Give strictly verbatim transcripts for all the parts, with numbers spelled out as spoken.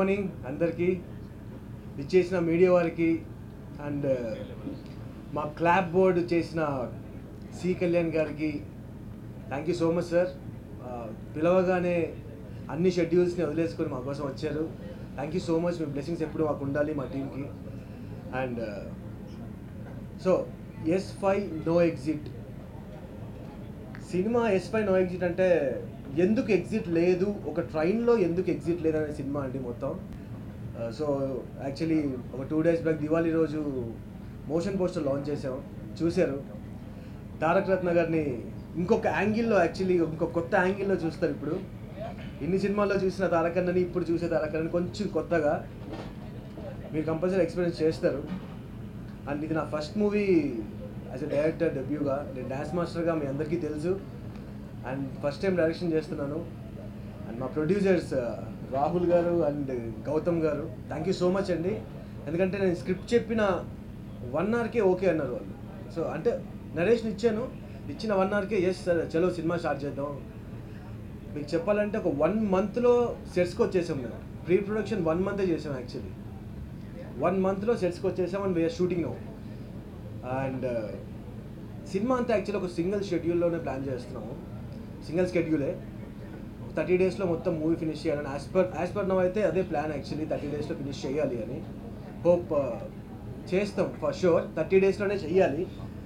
Morning అందరికీ ఇచ్చేసిన media వారికి అండ్ మా క్లాప్ బోర్డు చేసిన సి కళ్యాణ్ గారికి thank you so much sir. పిలవగానే అన్ని షెడ్యూల్స్ని వదిలేసుకొని మా కోసం వచ్చారు. Thank you so much. మీ బ్లెస్సింగ్స్ ఎప్పుడు మాకు ఉండాలి మా టీంకి. And so S five no exit cinema. S five no exit అంటే ఎందుకు ఎగ్జిట్ లేదు, ఒక ట్రైన్లో ఎందుకు ఎగ్జిట్ లేదు అనే సినిమా అండి మొత్తం. సో యాక్చువల్లీ ఒక టూ డేస్ బ్యాక్ దివాళీ రోజు మోషన్ పోస్టర్ లాంచ్ చేసాం, చూశారు. తారక్ రత్న గారిని ఇంకొక యాంగిల్లో, యాక్చువల్లీ ఇంకొక కొత్త యాంగిల్లో చూస్తారు. ఇప్పుడు ఇన్ని సినిమాల్లో చూసిన తారక్ అన్నని ఇప్పుడు చూసే తారక్ అన్నని కొంచెం కొత్తగా మీరు కంపల్సరీ ఎక్స్పీరియన్స్ చేస్తారు. అండ్ ఇది నా first movie as a director డెబ్యూగా. నేను డ్యాన్స్ మాస్టర్గా మీ అందరికీ తెలుసు, అండ్ ఫస్ట్ టైం డైరెక్షన్ చేస్తున్నాను. అండ్ మా ప్రొడ్యూసర్స్ రాహుల్ గారు అండ్ గౌతమ్ గారు, థ్యాంక్ యూ సో మచ్ అండి. ఎందుకంటే నేను స్క్రిప్ట్ చెప్పిన వన్ అవర్కే ఓకే అన్నారు వాళ్ళు. సో అంటే నరేషన్ ఇచ్చాను, ఇచ్చిన వన్ అవర్కే ఎస్ సార్ చలో సినిమా స్టార్ట్ చేద్దాం. మీకు చెప్పాలంటే ఒక వన్ మంత్లో సెట్స్కి వచ్చేసాం. మేము ప్రీ ప్రొడక్షన్ వన్ మంతే చేసాం. యాక్చువల్లీ వన్ మంత్లో సెట్స్కి వచ్చేసాం and we are shooting now. And cinema అంతా యాక్చువల్లీ ఒక సింగిల్ షెడ్యూల్లోనే ప్లాన్ చేస్తున్నాము, సింగిల్ షెడ్యూలే. థర్టీ డేస్లో మొత్తం మూవీ ఫినిష్ చేయాలని as per as per now అయితే అదే ప్లాన్. యాక్చువల్లీ థర్టీ డేస్లో ఫినిష్ చేయాలి అని హోప్ చేస్తాం ఫర్ షూర్. థర్టీ డేస్లోనే చెయ్యాలి.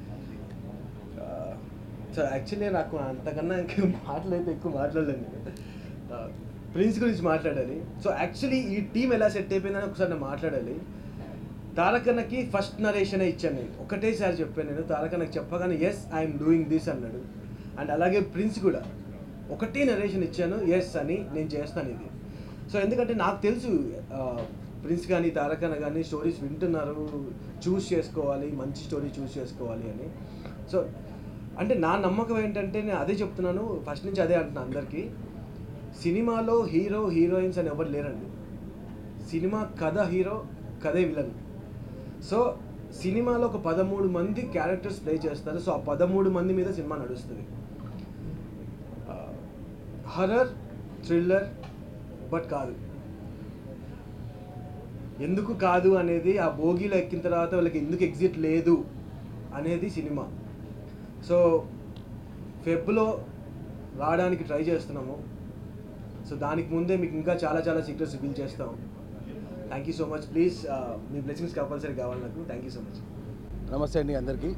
సో యాక్చువల్లీ నాకు అంతకన్నా ఇంకా మాటలైతే ఎక్కువ మాట్లాడలేను. ప్రిన్స్ గురించి మాట్లాడాలి. సో యాక్చువల్లీ ఈ టీం ఎలా సెట్ అయిపోయిందని ఒకసారి నేను మాట్లాడాలి. తారక్ అన్నకి ఫస్ట్ నరేషనే ఇచ్చాను నేను, ఒకటేసారి చెప్పాను నేను. తారక్ అన్నకి చెప్పగానే ఎస్ ఐఎమ్ డూయింగ్ దిస్ అన్నాడు. అండ్ అలాగే ప్రిన్స్ కూడా ఒకటే నరేషన్ ఇచ్చాను, ఎస్ అని నేను చేస్తాను ఇది. సో ఎందుకంటే నాకు తెలుసు ప్రిన్స్ కానీ తారక్ అన్న కానీ స్టోరీస్ వింటున్నారు, చూస్ చేసుకోవాలి, మంచి స్టోరీ చూస్ చేసుకోవాలి అని. సో అంటే నా నమ్మకం ఏంటంటే నేను అదే చెప్తున్నాను, ఫస్ట్ నుంచి అదే అంటున్నాను అందరికీ. సినిమాలో హీరో హీరోయిన్స్ అని ఎవరు లేరండి. సినిమా కథ హీరో, కథే విలన్. సో సినిమాలో ఒక పదమూడు మంది క్యారెక్టర్స్ ప్లే చేస్తారు. సో ఆ పదమూడు మంది మీద సినిమా నడుస్తుంది. హర్రర్ థ్రిల్లర్ బట్ కాదు. ఎందుకు కాదు అనేది, ఆ భోగిలో ఎక్కిన తర్వాత వాళ్ళకి ఎందుకు ఎగ్జిట్ లేదు అనేది సినిమా. సో ఫెబ్లో రావడానికి ట్రై చేస్తున్నాము. సో దానికి ముందే మీకు ఇంకా చాలా చాలా సీక్రెట్స్ రివీల్ చేస్తాం. Thank you so much. Please మీ బ్లెస్సింగ్స్ కంపల్సరీ కావాలి నాకు. Thank you so much. నమస్తే అండి అందరికీ.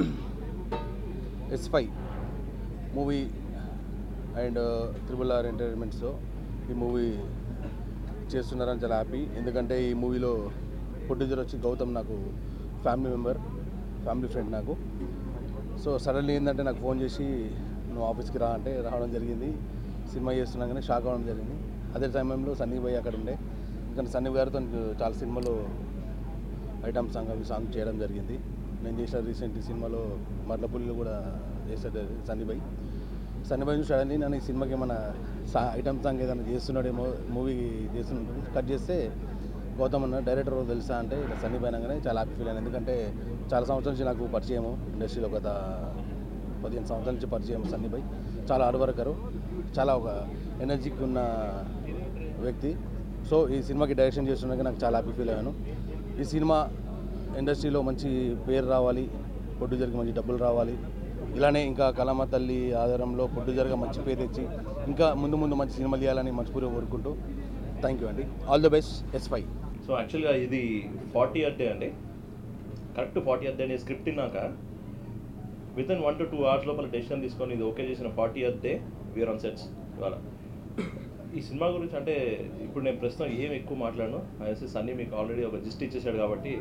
S five movie and triple R ఎంటర్టైన్మెంట్స్లో ఈ మూవీ చేస్తున్నారని చాలా హ్యాపీ. ఎందుకంటే ఈ మూవీలో ప్రొడ్యూసర్ వచ్చి గౌతమ్ నాకు ఫ్యామిలీ మెంబర్, ఫ్యామిలీ ఫ్రెండ్ నాకు. సో సడన్లీ ఏంటంటే నాకు ఫోన్ చేసి నువ్వు ఆఫీస్కి రా అంటే రావడం జరిగింది. సినిమా చేస్తున్నాగానే షాక్ అవ్వడం జరిగింది. అదే సమయంలో సన్నీ భాయ్ అక్కడ ఉండే. ఎందుకంటే సన్నీ గారితో చాలా సినిమాలో ఐటమ్ సాంగ్ అవి సాంగ్ చేయడం జరిగింది. నేను చేసిన రీసెంట్ సినిమాలో మర్లపుల్లిలో కూడా చేసేది సన్నీ భాయ్. సన్నీ భాయ్ చూసాడని నన్ను ఈ సినిమాకి ఏమైనా సా ఐటమ్ సాంగ్ ఏదైనా చేస్తున్నాడేమో, మూవీ చేస్తున్నాడు కట్ చేస్తే గౌతమ్ అన్న డైరెక్టర్ తెలుసా అంటే ఇలా సన్నీ భాయ్ అనగానే చాలా హ్యాపీ ఫీల్ అయ్యాను. ఎందుకంటే చాలా సంవత్సరాల నుంచి నాకు పరిచయము, ఇండస్ట్రీలో గత పదిహేను సంవత్సరాల నుంచి పరిచయం సన్నీ భాయ్. చాలా హార్డ్ వర్కరు, చాలా ఒక ఎనర్జీకి ఉన్న వ్యక్తి. సో ఈ సినిమాకి డైరెక్షన్ చేస్తున్నాక నాకు చాలా హ్యాపీ ఫీల్ అయ్యాను. ఈ సినిమా ఇండస్ట్రీలో మంచి పేరు రావాలి, ప్రొడ్యూసర్కి మంచి డబ్బులు రావాలి. ఇలానే ఇంకా కలమ్మ తల్లి ఆధారంలో ప్రొడ్యూసర్గా మంచి పేరు తెచ్చి ఇంకా ముందు ముందు మంచి సినిమాలు తీయాలని మనస్ఫూర్తిగా కోరుకుంటూ థ్యాంక్ యూ అండి. All the best S five. So యాక్చువల్గా ఇది ఫార్టీ ఇయర్ డే అండి. కరెక్ట్ ఫార్టీ ఇయర్ డే నేను స్క్రిప్ట్ విన్నాక within one to two hours లోపల డెసిషన్ తీసుకొని ఇది ఓకే చేసిన forty year day we are on sets ఇవాళ. ఈ సినిమా గురించి అంటే ఇప్పుడు నేను ప్రస్తుతం ఏం ఎక్కువ మాట్లాడను, అనేసి సన్నీ మీకు ఆల్రెడీ ఒక జిస్ట్ ఇచ్చేసాడు. కాబట్టి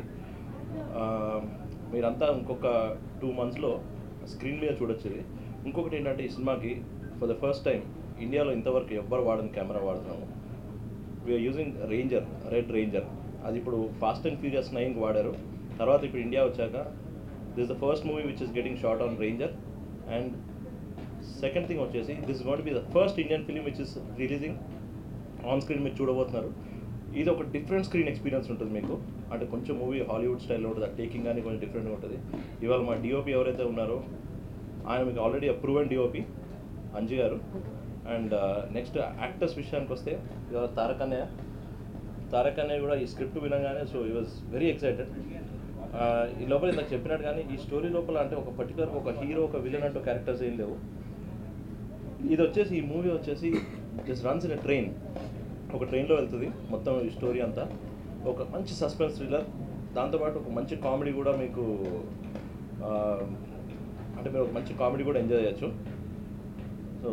మీరంతా ఇంకొక టూ మంత్స్లో స్క్రీన్ మీద చూడొచ్చు. ఇది ఇంకొకటి ఏంటంటే ఈ సినిమాకి ఫర్ ద ఫస్ట్ టైం ఇండియాలో ఇంతవరకు ఎవ్వరు వాడని కెమెరా వాడుతున్నాము. We are using ranger, red ranger. అది ఇప్పుడు ఫాస్ట్ అండ్ ఫ్యూరియస్ నైన్కి వాడారు. తర్వాత ఇప్పుడు ఇండియా వచ్చాక this the first movie which is getting shot on ranger. And second thing వచ్చేసి this going to be the first Indian film which is releasing on screen. మీరు చూడబోతున్నారు. ఇది ఒక డిఫరెంట్ స్క్రీన్ ఎక్స్పీరియన్స్ ఉంటుంది మీకు. అంటే కొంచెం మూవీ హాలీవుడ్ స్టైల్లో ఉంటుంది, ఆ టేకింగ్ కానీ కొంచెం డిఫరెంట్గా ఉంటుంది. ఇవాళ మా డిఓపి ఎవరైతే ఉన్నారో ఆయన మీకు ఆల్రెడీ అప్రూవెన్ డిఓపి అంజు గారు. అండ్ నెక్స్ట్ యాక్టర్స్ విషయానికి వస్తే ఇవాళ తారక్ అన్నయ్య తారక్ అనేది కూడా ఈ స్క్రిప్ట్ వినగానే సో ఈ వాజ్ వెరీ ఎక్సైటెడ్. ఈ లోపల ఇందాక చెప్పినట్టు కానీ ఈ స్టోరీ లోపల అంటే ఒక పర్టికులర్ ఒక హీరో ఒక విలన్ అంటూ క్యారెక్టర్స్ ఏం లేవు. ఇది వచ్చేసి ఈ మూవీ వచ్చేసి just runs in a train. ఒక ట్రైన్లో వెళ్తుంది మొత్తం ఈ స్టోరీ అంతా. ఒక మంచి సస్పెన్స్ థ్రిల్లర్, దాంతోపాటు ఒక మంచి కామెడీ కూడా మీకు అంటే మీరు ఒక మంచి కామెడీ కూడా ఎంజాయ్ చేయొచ్చు. సో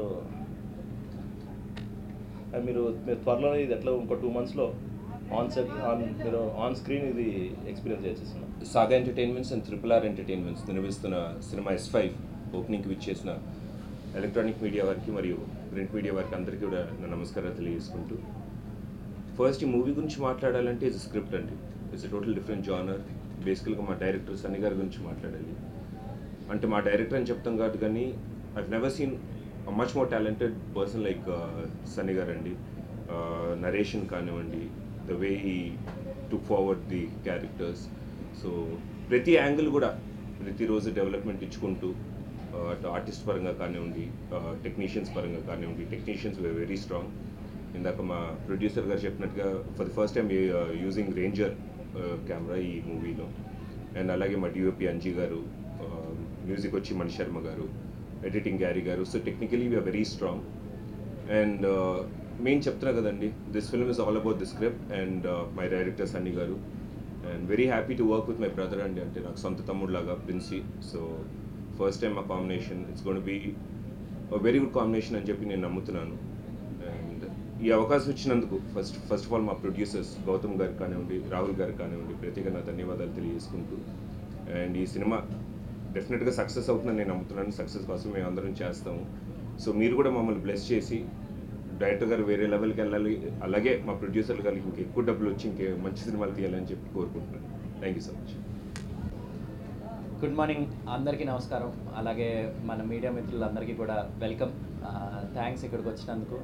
మీరు మీరు త్వరలో ఇది ఎట్లా ఇంకో టూ మంత్స్లో ఆన్ సెట్ ఆన్ మీరు ఆన్ స్క్రీన్ ఇది ఎక్స్పీరియన్స్ చేసేస్తున్నాం. Saga entertainments and triple R entertainments నిర్వహిస్తున్న సినిమా ఎస్ ఫైవ్ ఓపెనింగ్కి విచ్చేసిన ఎలక్ట్రానిక్ మీడియా వారికి మరియు ప్రింట్ మీడియా వారికి అందరికీ కూడా నా నమస్కారాలు తెలియజేసుకుంటూ, ఫస్ట్ ఈ మూవీ గురించి మాట్లాడాలంటే ఇట్స్ స్క్రిప్ట్ అండి. It's a total different genre. బేసికల్గా మా డైరెక్టర్ సన్నీ గారి గురించి మాట్లాడాలి అంటే మా డైరెక్టర్ అని చెప్తాం కాదు, కానీ I never seen much more talented person like Sunny గారు అండి. నరేషన్ కానివ్వండి, the way he took forward the characters. So ప్రతి యాంగిల్ కూడా ప్రతిరోజు డెవలప్మెంట్ ఇచ్చుకుంటూ అటు ఆర్టిస్ట్ పరంగా కానివ్వండి, టెక్నీషియన్స్ పరంగా కానివ్వండి, టెక్నీషియన్స్ వే వెరీ స్ట్రాంగ్. ఇందాక మా ప్రొడ్యూసర్ గారు చెప్పినట్టుగా for the first time using ranger camera ఈ మూవీలో. అండ్ అలాగే మా డిఓపి అంజీ గారు, మ్యూజిక్ వచ్చి మణి శర్మ గారు, ఎడిటింగ్ గ్యారీ గారు. So technically we are very strong. And main చెప్తున్నా కదండి, this film is all about the script and my director Sunny గారు. And very happy to work with my brother అండి, అంటే నాకు సొంత తమ్ముడు లాగా ప్రిన్సీ. సో ఫస్ట్ టైం మా combination, it's gonna be very good combination అని చెప్పి నేను నమ్ముతున్నాను. అండ్ ఈ అవకాశం ఇచ్చినందుకు ఫస్ట్ ఫస్ట్ ఆఫ్ ఆల్ మా ప్రొడ్యూసర్స్ గౌతమ్ గారు కానివ్వండి, రాహుల్ గారు కానివ్వండి, ప్రత్యేకంగా ధన్యవాదాలు తెలియజేసుకుంటూ, అండ్ ఈ సినిమా డెఫినెట్గా సక్సెస్ అవుతుందని నేను నమ్ముతున్నాను. సక్సెస్ కోసం మేము అందరం చేస్తాము. సో మీరు కూడా మమ్మల్ని బ్లెస్ చేసి డైరెక్టర్ గారు వేరే లెవెల్కి వెళ్ళాలి, అలాగే మా ప్రొడ్యూసర్లు గారికి ఇంక ఎక్కువ డబ్బులు వచ్చి ఇంకే మంచి సినిమాలు తీయాలని చెప్పి కోరుకుంటున్నాను. Thank you so much. Good morning అందరికీ నమస్కారం. అలాగే మన మీడియా మిత్రులందరికీ కూడా వెల్కమ్, థ్యాంక్స్ ఇక్కడికి వచ్చినందుకు.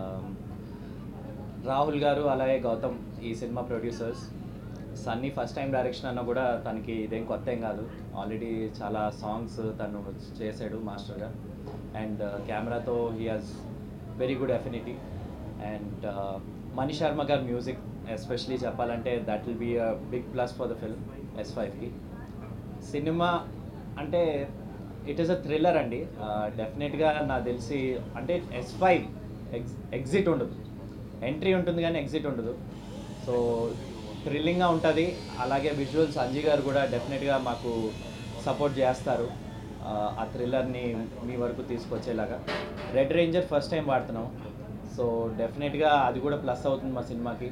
రాహుల్ గారు అలాగే గౌతమ్ ఈ cinema producers. Sunny first time direction అన్న కూడా తనకి ఇదేం కొత్త ఏం కాదు, ఆల్రెడీ చాలా సాంగ్స్ తను చేశాడు మాస్టర్గా. అండ్ కెమెరాతో he has very good affinity. And Mani Sharma గారు మ్యూజిక్ ఎస్పెషలీ చెప్పాలంటే that will be a big plus for the film S ఫైవ్కి. సినిమా అంటే ఇట్ ఈస్ అ థ్రిల్లర్ అండి. డెఫినెట్గా నాకు తెలిసి అంటే ఎస్ ఫైవ్ ఎగ్జ్ ఎగ్జిట్ ఉండదు, ఎంట్రీ ఉంటుంది కానీ ఎగ్జిట్ ఉండదు. సో థ్రిల్లింగ్గా ఉంటుంది. అలాగే విజువల్స్ అంజీ గారు కూడా డెఫినెట్గా మాకు సపోర్ట్ చేస్తారు ఆ థ్రిల్లర్ని మీ వరకు తీసుకొచ్చేలాగా. రెడ్ రేంజర్ ఫస్ట్ టైం వాడుతున్నాం, సో డెఫినెట్గా అది కూడా ప్లస్ అవుతుంది మా సినిమాకి.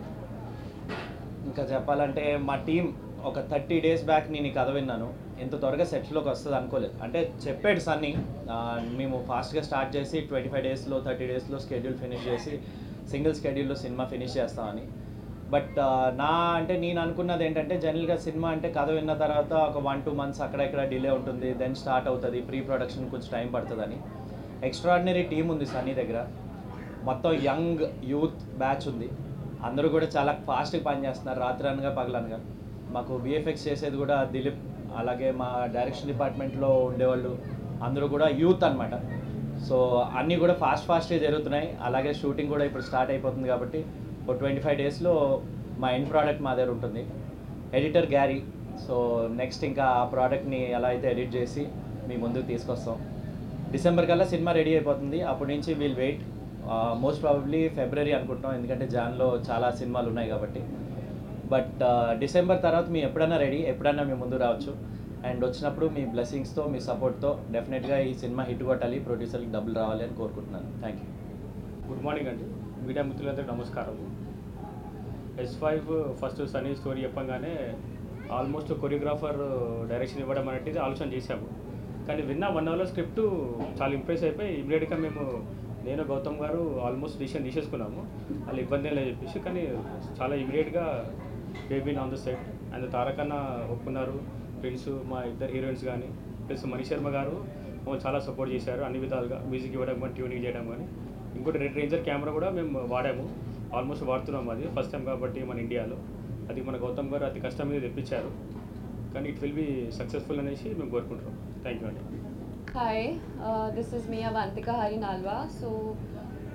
ఇంకా చెప్పాలంటే మా టీం ఒక థర్టీ డేస్ బ్యాక్ నేను ఈ కథ విన్నాను, ఎంత త్వరగా సెట్స్లోకి వస్తుంది అనుకోలేదు. అంటే చెప్పాడు సన్నీ మేము ఫాస్ట్గా స్టార్ట్ చేసి ట్వంటీ ఫైవ్ డేస్లో థర్టీ డేస్లో స్కెడ్యూల్ ఫినిష్ చేసి సింగిల్ స్కెడ్యూల్లో సినిమా ఫినిష్ చేస్తామని. బట్ నా అంటే నేను అనుకున్నది ఏంటంటే జనరల్గా సినిమా అంటే కథ విన్న తర్వాత ఒక వన్ టూ మంత్స్ అక్కడ ఇక్కడ డిలే ఉంటుంది, దెన్ స్టార్ట్ అవుతుంది, ప్రీ ప్రొడక్షన్ కొంచెం టైం పడుతుందని. ఎక్స్ట్రాడినరీ టీం ఉంది సన్నీ దగ్గర, మొత్తం యంగ్ యూత్ బ్యాచ్ ఉంది. అందరూ కూడా చాలా ఫాస్ట్గా పనిచేస్తున్నారు, రాత్రి అనగా పగలనగా. మాకు విఎఫ్ఎక్స్ చేసేది కూడా దిలీప్, అలాగే మా డైరెక్షన్ డిపార్ట్మెంట్లో ఉండేవాళ్ళు అందరూ కూడా యూత్ అనమాట. సో అన్నీ కూడా ఫాస్ట్ ఫాస్ట్గా జరుగుతున్నాయి. అలాగే షూటింగ్ కూడా ఇప్పుడు స్టార్ట్ అయిపోతుంది కాబట్టి ఒక ట్వంటీ ఫైవ్ డేస్లో మా ఎండ్ ప్రోడక్ట్ మా దగ్గర ఉంటుంది. Editor Gary. సో నెక్స్ట్ ఇంకా ఆ ప్రోడక్ట్ని ఎలా అయితే ఎడిట్ చేసి మీ ముందుకు తీసుకొస్తాం. డిసెంబర్ కల్లా సినిమా రెడీ అయిపోతుంది. అప్పటి నుంచి we'll wait, most probably February అనుకుంటున్నాం, ఎందుకంటే జాన్లో చాలా సినిమాలు ఉన్నాయి కాబట్టి. బట్ డిసెంబర్ తర్వాత మేము ఎప్పుడైనా రెడీ, ఎప్పుడైనా మేము ముందు రావచ్చు. అండ్ వచ్చినప్పుడు మీ బ్లెస్సింగ్స్తో మీ సపోర్ట్తో డెఫినెట్గా ఈ సినిమా హిట్ కొట్టాలి, ప్రొడ్యూసర్కి డబ్బులు రావాలి అని కోరుకుంటున్నాను. Thank you. గుడ్ మార్నింగ్ అండి, మీడియా మిత్రులందరికీ నమస్కారం. S five first Sunny story చెప్పగానే ఆల్మోస్ట్ కొరియోగ్రాఫర్ డైరెక్షన్ ఇవ్వడం అనేది ఆలోచన చేశాము. కానీ విన్న వన్ అవర్లో స్క్రిప్ట్ చాలా ఇంప్రెస్ అయిపోయి ఇమీడియట్గా మేము నేను గౌతమ్ గారు ఆల్మోస్ట్ డిసిషన్ తీసేసుకున్నాము, వాళ్ళు ఇబ్బంది లేదు చెప్పేసి. కానీ చాలా ఇమీడియట్గా baby on the set and Tarak అన్న ఒప్పుకున్నారు, ఫ్రెండ్స్ మా ఇద్దరు హీరోయిన్స్ కానీ ప్లస్ మణి శర్మ గారు మమ్మల్ని చాలా సపోర్ట్ చేశారు అన్ని విధాలుగా, మ్యూజిక్ ఇవ్వడం కానీ ట్యూనింగ్ చేయడం కానీ. ఇంకోటి రెడ్ రేంజర్ కెమెరా కూడా మేము వాడాము, ఆల్మోస్ట్ వాడుతున్నాం. అది ఫస్ట్ టైం కాబట్టి మన ఇండియాలో అది మన గౌతమ్ గారు అతి కష్టం మీద తెప్పించారు, కానీ ఇట్ విల్ బీ సక్సెస్ఫుల్ అనేసి మేము కోరుకుంటున్నాం. థ్యాంక్ యూ అండి. Hi, uh, this is Mia Vantika Hari Nalwa. So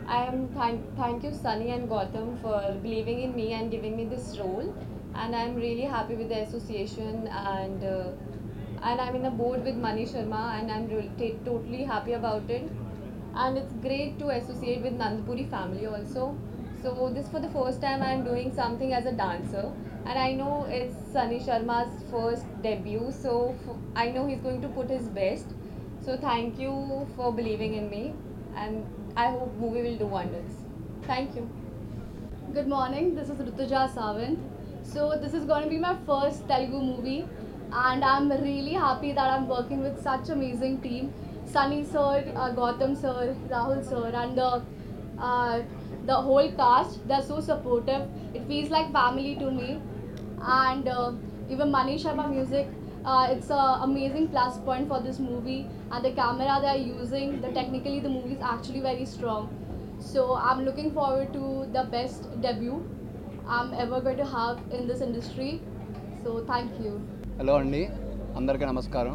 I am thank thank you Sunny and Gautam for believing in me and giving me this role, and I'm really happy with the association, and uh, and I'm in a board with Mani Sharma, and I'm really t- totally happy about it, and it's great to associate with Nandpuri family also. So this for the first time I'm doing something as a dancer, and I know it's Sunny Sharma's first debut, so f- I know he's going to put his best. So thank you for believing in me, and I hope movie will do wonders. Thank you. Good morning, this is Rutuja Savant. So this is going to be my first Telugu movie, and I'm really happy that I'm working with such amazing team. Sunny sir, uh, Gautam sir, Rahul sir, and the, uh, the whole cast, they're so supportive. It feels like family to me. And uh, even Mani Sharma music, uh, it's an amazing plus point for this movie. And the camera they're using, the technically the movie is actually very strong. So I'm looking forward to the best debut I'm ever going to have in this industry. So thank you. Hello అండి, అందరికీ నమస్కారం.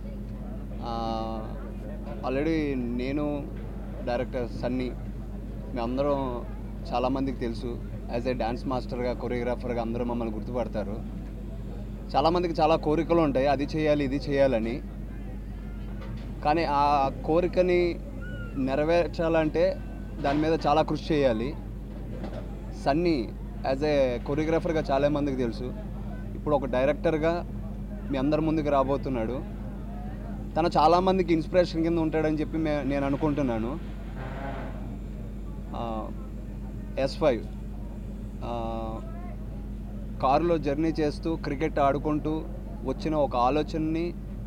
Already నేను director Sunny మీ అందరం చాలామందికి తెలుసు. As a dance మాస్టర్గా, కొరియోగ్రాఫర్గా అందరూ మమ్మల్ని గుర్తుపడతారు. చాలామందికి చాలా కోరికలు ఉంటాయి, అది చేయాలి ఇది చేయాలని. కానీ ఆ కోరికని నెరవేర్చాలంటే దాని మీద చాలా కృషి చేయాలి. సన్నీ యాజ్ ఏ కొరియోగ్రాఫర్గా చాలామందికి తెలుసు. ఇప్పుడు ఒక డైరెక్టర్గా మీ అందరి ముందుకు రాబోతున్నాడు. తను చాలామందికి ఇన్స్పిరేషన్ కింద ఉంటాడని చెప్పి మే నేను అనుకుంటున్నాను. ఎస్ ఫైవ్ కారులో జర్నీ చేస్తూ క్రికెట్ ఆడుకుంటూ వచ్చిన ఒక ఆలోచనని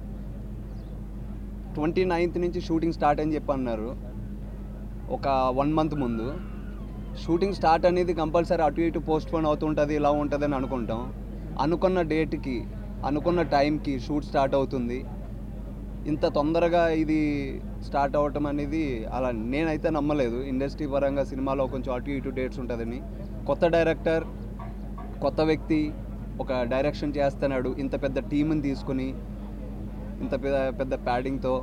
ట్వంటీ నైన్త్ నుంచి షూటింగ్ స్టార్ట్ అని చెప్పి అన్నారు. ఒక వన్ మంత్ ముందు షూటింగ్ స్టార్ట్ అనేది కంపల్సరీ అటు ఇటు పోస్ట్పోన్ అవుతుంటుంది, ఇలా ఉంటుంది అని అనుకుంటాం. అనుకున్న డేట్కి అనుకున్న టైంకి షూట్ స్టార్ట్ అవుతుంది. ఇంత తొందరగా ఇది స్టార్ట్ అవ్వటం అనేది అలా నేనైతే నమ్మలేదు. ఇండస్ట్రీ పరంగా సినిమాలో కొంచెం అటు ఇటు డేట్స్ ఉంటుందని. కొత్త డైరెక్టర్, కొత్త వ్యక్తి ఒక డైరెక్షన్ చేస్తున్నాడు. ఇంత పెద్ద టీంని తీసుకుని ఇంత పెద్ద పెద్ద ప్యాడింగ్తో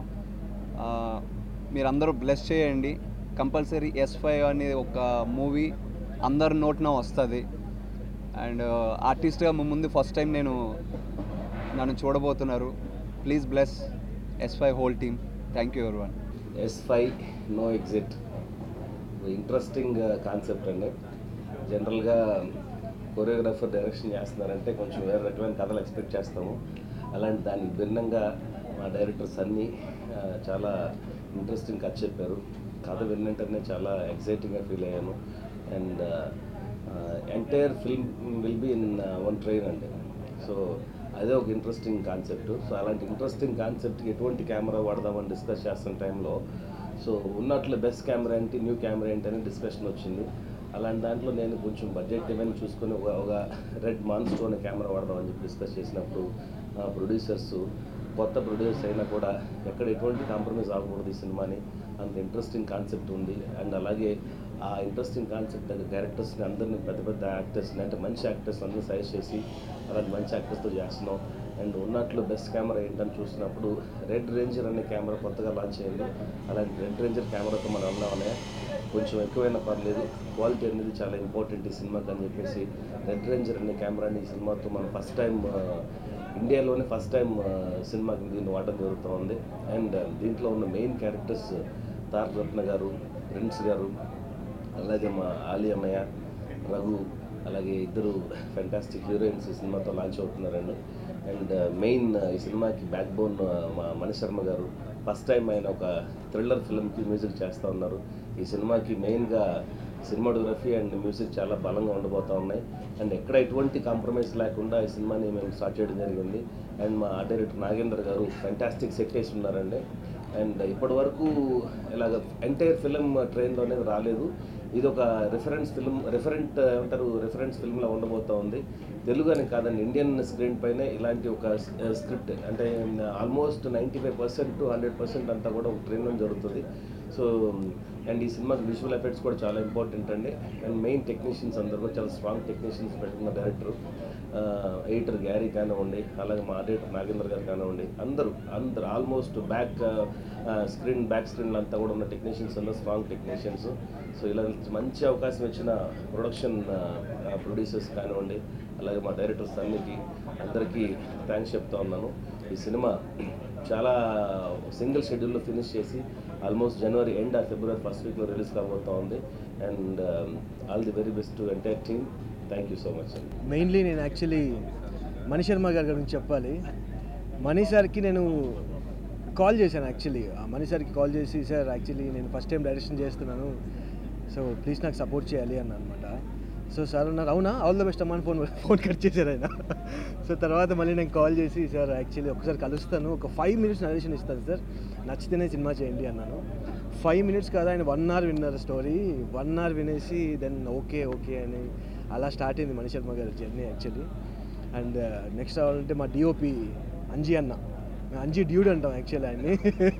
మీరందరూ బ్లెస్ చేయండి. కంపల్సరీ ఎస్ ఫైవ్ అనే ఒక మూవీ అందరి నోట్న వస్తుంది. అండ్ ఆర్టిస్ట్గా ముందు ఫస్ట్ టైం నేను నన్ను చూడబోతున్నారు. Please bless S five whole team. Thank you everyone. S five no exit interesting concept అండి. జనరల్గా కొరియోగ్రాఫర్ డైరెక్షన్ చేస్తున్నారంటే కొంచెం వేరే రకమైన కథలు ఎక్స్పెక్ట్ చేస్తాము. అలాంటి దానికి భిన్నంగా మా డైరెక్టర్ సన్నీ చాలా ఇంట్రెస్టింగ్ కథ చెప్పారు. కథ విన్నంటనే చాలా ఎక్సైటింగ్గా ఫీల్ అయ్యాను. And entire film will be in one train అండి. సో అదే ఒక ఇంట్రెస్టింగ్ కాన్సెప్ట్. సో అలాంటి ఇంట్రెస్టింగ్ కాన్సెప్ట్కి ఎటువంటి కెమెరా వాడదామని డిస్కస్ చేస్తున్న టైంలో సో ఉన్నట్లు బెస్ట్ కెమెరా ఏంటి, న్యూ కెమెరా ఏంటి అని డిస్కషన్ వచ్చింది. అలాంటి దాంట్లో నేను కొంచెం బడ్జెట్ ఇవన్నీ చూసుకొని ఒక ఒక రెడ్ మాన్స్టోన్ కెమెరా వాడదామని చెప్పి డిస్కస్ చేసినప్పుడు ప్రొడ్యూసర్స్ కొత్త ప్రొడ్యూసర్స్ అయినా కూడా ఎక్కడ ఎటువంటి కాంప్రమైజ్ అవ్వకూడదు ఈ సినిమాని, అంత ఇంట్రెస్టింగ్ కాన్సెప్ట్ ఉంది. అండ్ అలాగే ఆ ఇంట్రెస్టింగ్ కాన్సెప్ట్ క్యారెక్టర్స్ని అందరినీ పెద్ద పెద్ద యాక్టర్స్ని అంటే మంచి యాక్టర్స్ అందరూ సజెస్ట్ చేసి అలాంటి మంచి యాక్టర్స్తో చేస్తున్నాం. అండ్ ఉన్నట్లు బెస్ట్ కెమెరా ఏంటని చూసినప్పుడు రెడ్ రేంజర్ అనే కెమెరా కొత్తగా లాంచ్ అయింది. అలాంటి రెడ్ రేంజర్ కెమెరాతో మనం అన్నామనే కొంచెం ఎక్కువైనా పర్లేదు, క్వాలిటీ అనేది చాలా ఇంపార్టెంట్ ఈ సినిమాకి అని చెప్పేసి రెడ్ రేంజర్ అనే కెమెరాని ఈ సినిమాతో మనం ఫస్ట్ టైం ఇండియాలోనే ఫస్ట్ టైం సినిమాకి దీన్ని వాడడం జరుగుతూ ఉంది. అండ్ దీంట్లో ఉన్న మెయిన్ క్యారెక్టర్స్ తారక్ రత్న గారు, ప్రిన్స్ గారు, అలాగే మా ఆలి అమ్మయ్య, రఘు, అలాగే ఇద్దరు ఫెంటాస్టిక్ హీరోయిన్స్ ఈ సినిమాతో లాంచ్ అవుతున్నారండి. అండ్ మెయిన్ ఈ సినిమాకి బ్యాక్ బోన్ మా మణిశర్మ గారు ఫస్ట్ టైం ఆయన ఒక థ్రిల్లర్ ఫిల్మ్కి మ్యూజిక్ చేస్తూ ఉన్నారు. ఈ సినిమాకి మెయిన్గా సినిమాటోగ్రఫీ అండ్ మ్యూజిక్ చాలా బలంగా ఉండబోతూ ఉన్నాయి. అండ్ ఎక్కడ ఎటువంటి కాంప్రమైజ్ లేకుండా ఈ సినిమాని మేము స్టార్ట్ చేయడం జరిగింది. అండ్ మా ఆర్ట్ డైరెక్టర్ నాగేంద్ర గారు ఫెంటాస్టిక్ సెట్ వేసి ఉన్నారండి. అండ్ ఇప్పటి వరకు ఇలాగ ఎంటైర్ ఫిలిం ట్రైన్లో అనేది రాలేదు. ఇది ఒక రిఫరెన్స్ ఫిల్మ్, రిఫరెంట్ ఏమంటారు రిఫరెన్స్ ఫిల్మ్లా ఉండబోతూ ఉంది. తెలుగు అని కాదండి, ఇండియన్ స్క్రీన్ పైనే ఇలాంటి ఒక స్క్రిప్ట్ అంటే almost ninety five percent to hundred percent అంతా కూడా ఒక ట్రైన్లో జరుగుతుంది. సో అండ్ ఈ సినిమాకి విజువల్ ఎఫెక్ట్స్ కూడా చాలా ఇంపార్టెంట్ అండి. అండ్ మెయిన్ టెక్నీషియన్స్ అందరూ కూడా చాలా స్ట్రాంగ్ టెక్నీషియన్స్ పెట్టుకున్న డైరెక్టర్ ఎడిటర్ గ్యారీ కానివ్వండి, అలాగే మా ఆడిటర్ నాగేంద్ర గారు కానివ్వండి, అందరూ అందరు ఆల్మోస్ట్ బ్యాక్ స్క్రీన్ బ్యాక్ స్క్రీన్లో అంతా కూడా ఉన్న టెక్నీషియన్స్ అందరూ స్ట్రాంగ్ టెక్నీషియన్స్. సో ఇలా మంచి అవకాశం ఇచ్చిన ప్రొడక్షన్ ప్రొడ్యూసర్స్ కానివ్వండి, అలాగే మా డైరెక్టర్స్ అన్నికి అందరికీ థ్యాంక్స్ చెప్తా ఉన్నాను. ఈ సినిమా చాలా సింగిల్ షెడ్యూల్లో ఫినిష్ చేసి ఆల్మోస్ట్ జనవరి ఎండ్ ఆ ఫిబ్రవరి ఫస్ట్ వీక్లో రిలీజ్ కాబోతూ ఉంది. And all the very best to entire team. Thank you so much అండి. మెయిన్లీ నేను యాక్చువల్లీ మణి శర్మ గారి గురించి చెప్పాలి. మణి సార్కి నేను కాల్ చేశాను. యాక్చువల్లీ మణి సార్కి కాల్ చేసి, సార్ యాక్చువల్లీ నేను ఫస్ట్ టైం డైరెక్షన్ చేస్తున్నాను, సో ప్లీజ్ నాకు సపోర్ట్ చేయాలి అన్న అనమాట. సో సార్ ఉన్నారు, అవునా ఆల్ ద బెస్ట్ అమ్మా అని ఫోన్ ఫోన్ కట్ చేశారు ఆయన. సో తర్వాత మళ్ళీ నేను కాల్ చేసి, సార్ యాక్చువల్లీ ఒకసారి కలుస్తాను, ఒక ఫైవ్ మినిట్స్ నరేషన్ ఇస్తాను సార్, నచ్చితేనే సినిమా చేయండి అన్నాను. ఫైవ్ మినిట్స్ కాదు, ఆయన వన్ అవర్ విన్నారు స్టోరీ. వన్ అవర్ వినేసి దెన్ ఓకే ఓకే అని అలా స్టార్ట్ అయింది మణి శర్మ గారి జర్నీ యాక్చువల్లీ. అండ్ నెక్స్ట్ రావాలంటే మా డిఓపి అంజీ అన్న, అంజీ డ్యూడ్ అంటాం యాక్చువల్లీ ఆయన్ని.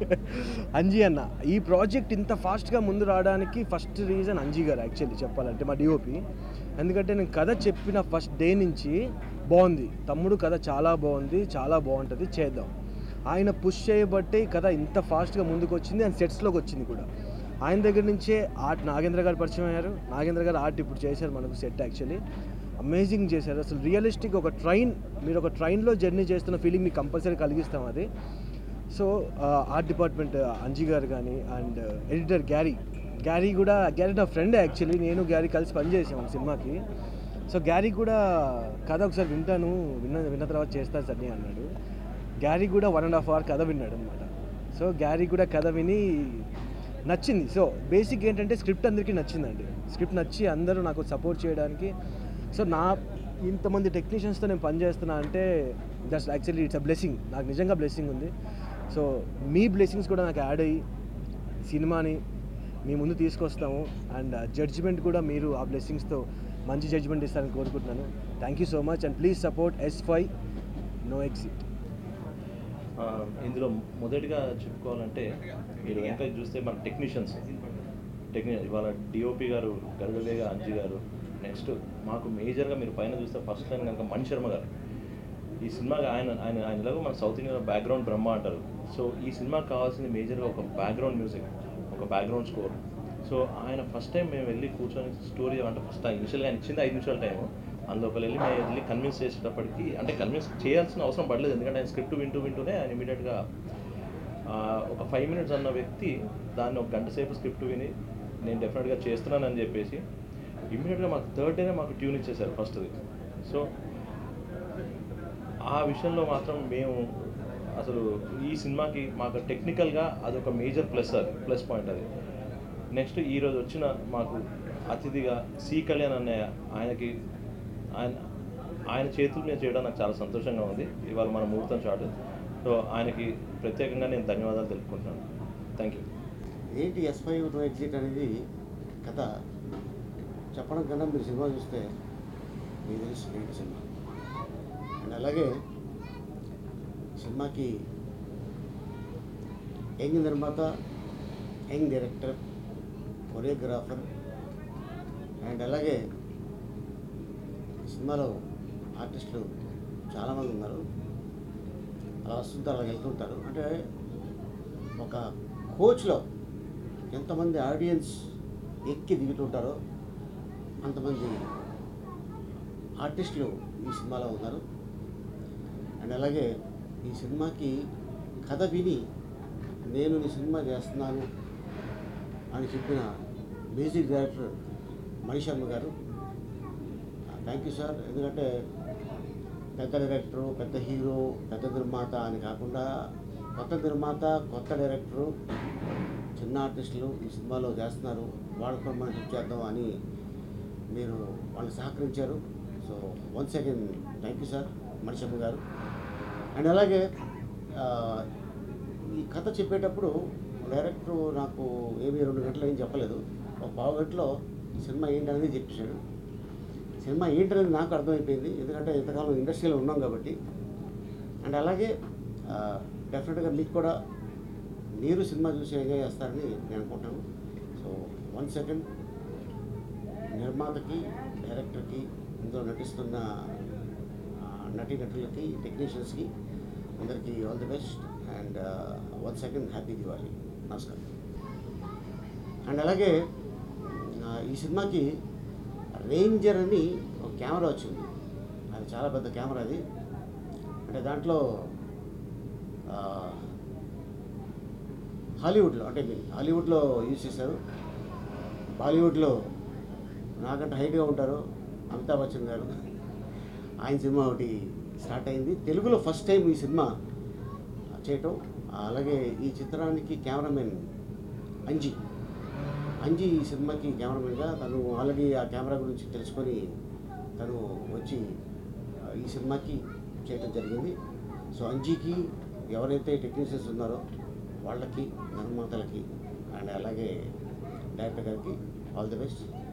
అంజీ అన్న ఈ ప్రాజెక్ట్ ఇంత ఫాస్ట్గా ముందు రావడానికి ఫస్ట్ రీజన్ అంజీ గారు యాక్చువల్లీ చెప్పాలంటే, మా డిఓపి. ఎందుకంటే నేను కథ చెప్పిన ఫస్ట్ డే నుంచి బాగుంది తమ్ముడు, కథ చాలా బాగుంది, చాలా బాగుంటుంది, చేద్దాం. ఆయన పుష్ చేయబట్టే కథ ఇంత ఫాస్ట్గా ముందుకు వచ్చింది అండ్ సెట్స్లోకి వచ్చింది కూడా. ఆయన దగ్గర నుంచే ఆర్ట్ నాగేంద్ర గారు పరిచయం అయ్యారు. నాగేంద్ర గారు ఆర్ట్ ఇప్పుడు చేశారు మనకు సెట్, యాక్చువల్లీ అమేజింగ్ చేశారు. అసలు రియలిస్టిక్ ఒక ట్రైన్, మీరు ఒక ట్రైన్లో జర్నీ చేస్తున్న ఫీలింగ్ మీకు కంపల్సరీ కలిగిస్తాం అది. సో ఆర్ట్ డిపార్ట్మెంట్ అంజీ గారు కానీ, అండ్ ఎడిటర్ గ్యారీ గ్యారీ కూడా గ్యారీ నా ఫ్రెండ్ యాక్చువల్లీ, నేను గ్యారీ కలిసి పనిచేసాం సినిమాకి. సో గ్యారీ కూడా కథ ఒకసారి వింటాను, విన్న విన్న తర్వాత చేస్తాను సార్ అన్నాడు. గ్యారీ కూడా వన్ అండ్ హాఫ్ అవర్ కథ విన్నాడు అనమాట. సో గ్యారీ కూడా కథ విని నచ్చింది. సో బేసిక్ ఏంటంటే స్క్రిప్ట్ అందరికీ నచ్చిందండి. స్క్రిప్ట్ నచ్చి అందరూ నాకు సపోర్ట్ చేయడానికి, సో నా ఇంతమంది టెక్నీషియన్స్తో నేను పనిచేస్తున్నా అంటే that's actually it's a blessing. నాకు నిజంగా బ్లెస్సింగ్ ఉంది. సో మీ బ్లెస్సింగ్స్ కూడా నాకు యాడ్ అయ్యి సినిమాని మీ ముందు తీసుకొస్తాము. అండ్ జడ్జిమెంట్ కూడా మీరు ఆ బ్లెస్సింగ్స్తో మంచి జడ్జిమెంట్ ఇస్తారని కోరుకుంటున్నాను. Thank you so much and please support S five no exit. ఇందులో మొదటిగా చెప్పుకోవాలంటే మీరు వెనక చూస్తే మన టెక్నీషియన్స్ టెక్నీ ఇవాళ డిఓపి గారు గరుడవేగ అంజీ గారు, నెక్స్ట్ మాకు మేజర్గా మీరు పైన చూస్తే ఫస్ట్ లైన్ కనుక మణి శర్మ గారు. ఈ సినిమాకి ఆయన ఆయన ఆయనలాగా మన సౌత్ ఇండియా బ్యాక్గ్రౌండ్ బ్రహ్మ అంటారు. సో ఈ సినిమాకి కావాల్సింది మేజర్గా ఒక బ్యాక్గ్రౌండ్ మ్యూజిక్, ఒక బ్యాక్గ్రౌండ్ స్కోర్. సో ఆయన ఫస్ట్ టైం మేము వెళ్ళి కూర్చొని స్టోరీ అంటే ఫస్ట్ ఇనిషియల్గా ఆయన ఇచ్చింది ఐదు నిమిషాల టైము, అందులోకి వెళ్ళి మేము వెళ్ళి కన్విన్స్ చేసేటప్పటికి అంటే కన్విన్స్ చేయాల్సిన అవసరం పడలేదు. ఎందుకంటే ఆయన స్క్రిప్ట్ వింటూ వింటూనే ఆయన ఇమీడియట్గా ఒక ఫైవ్ మినిట్స్ అన్న వ్యక్తి దాన్ని ఒక గంట సేపు స్క్రిప్ట్ విని నేను డెఫినెట్గా చేస్తున్నానని చెప్పేసి ఇమీడియట్గా మాకు థర్డ్ డేనే మాకు ట్యూన్ ఇచ్చేసారు ఫస్ట్ది. సో ఆ విషయంలో మాత్రం మేము అసలు ఈ సినిమాకి మాకు టెక్నికల్గా అదొక మేజర్ ప్లస్, అది ప్లస్ పాయింట్ అది. నెక్స్ట్ ఈరోజు వచ్చిన మాకు అతిథిగా సి కళ్యాణ్ అన్నయ్య, ఆయనకి ఆయన ఆయన చేతుల మీద చేయడం నాకు చాలా సంతోషంగా ఉంది. ఇవాళ మన ముహూర్తం చాటు. సో ఆయనకి ప్రత్యేకంగా నేను ధన్యవాదాలు తెలుపుకుంటున్నాను. Thank you. ఏంటి ఎస్ ఫైవ్ నో ఎగ్జిట్ అనేది కథ చెప్పడం కన్నా మీరు సినిమా చూస్తే మీకు తెలుసు ఏంటి సినిమా. అండ్ అలాగే సినిమాకి యంగ్ నిర్మాత, యంగ్ డైరెక్టర్, కొరియోగ్రాఫర్, అండ్ అలాగే సినిమాలో ఆర్టిస్టులు చాలామంది ఉన్నారు. అలా వస్తుంటారు, అలా వెళ్తుంటారు. అంటే ఒక కోచ్లో ఎంతమంది ఆడియన్స్ ఎక్కి దిగుతుంటారో అంతమంది ఆర్టిస్టులు ఈ సినిమాలో ఉన్నారు. అండ్ అలాగే ఈ సినిమాకి కథ విని నేను ఈ సినిమా చేస్తున్నాను అని చెప్పిన మ్యూజిక్ డైరెక్టర్ మణి శర్మ గారు, థ్యాంక్ యూ సార్. ఎందుకంటే పెద్ద డైరెక్టరు, పెద్ద హీరో, పెద్ద నిర్మాత అని కాకుండా కొత్త నిర్మాత, కొత్త డైరెక్టరు, చిన్న ఆర్టిస్టులు ఈ సినిమాలో చేస్తున్నారు, వాళ్ళతో మనం హిట్ చేద్దాం అని మీరు వాళ్ళు సహకరించారు. So once again thank you sir Mani Sharma గారు. అండ్ అలాగే ఈ కథ చెప్పేటప్పుడు డైరెక్టర్ నాకు ఏమీ రెండు గంటలు ఏం చెప్పలేదు, ఒక పావు గంటలో సినిమా ఏంటనేది చెప్పాడు. సినిమా ఏంటనేది నాకు అర్థమైపోయింది, ఎందుకంటే ఇంతకాలం ఇండస్ట్రీలో ఉన్నాం కాబట్టి. అండ్ అలాగే డెఫినెట్గా మీకు కూడా మీరు సినిమా చూసి ఎంజాయ్ చేస్తారని నేను అనుకుంటాను. సో వన్ సెకండ్ నిర్మాతకి, డైరెక్టర్కి, ఇందులో నటిస్తున్న నటీనటులకి, టెక్నీషియన్స్కి అందరికీ all the best and one second happy Diwali. నమస్కారం. అండ్ అలాగే ఈ సినిమాకి రేంజర్ అని ఒక కెమెరా వచ్చింది. అది చాలా పెద్ద కెమెరా. అది అంటే దాంట్లో హాలీవుడ్లో అంటే హాలీవుడ్లో యూజ్ చేశారు. బాలీవుడ్లో నాకంటే హైట్గా ఉంటారు అమితాబ్ బచ్చన్ గారు, ఆయన సినిమా ఒకటి స్టార్ట్ అయింది. తెలుగులో ఫస్ట్ టైం ఈ సినిమా చేయటం. అలాగే ఈ చిత్రానికి కెమెరామెన్ అంజీ అంజీ ఈ సినిమాకి కెమెరామెన్గా తను ఆల్రెడీ ఆ కెమెరా గురించి తెలుసుకొని తను వచ్చి ఈ సినిమాకి చేయటం జరిగింది. సో అంజీకి, ఎవరైతే టెక్నీషియన్స్ ఉన్నారో వాళ్ళకి, నిర్మాతలకి అండ్ అలాగే డైరెక్టర్ గారికి ఆల్ ది బెస్ట్.